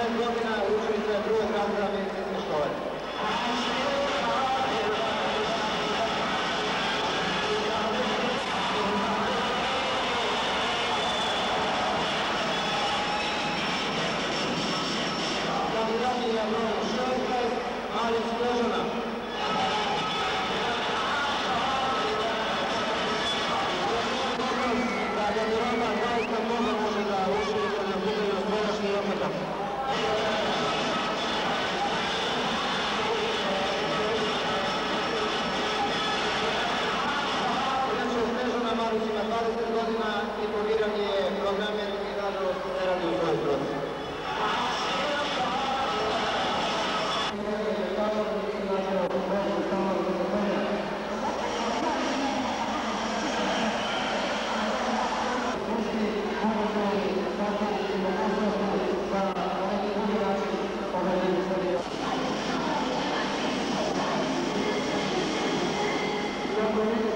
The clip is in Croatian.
godina učenica je drugog razreda medicinske škole. Kandidatkinja broj 16, Alic Snežana. Da garderoba zaista mnogo može da učenica na pitanju razboračnih opeta. Inače, Snežana Marić ima 20 godina, diplomiran je programer i nažalost ne radi u svojoj struci. Gracias.